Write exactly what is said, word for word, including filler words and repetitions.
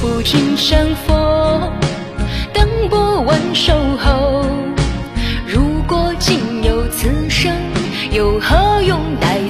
不知成佛，等波纹守候。如果仅有此生，又何用待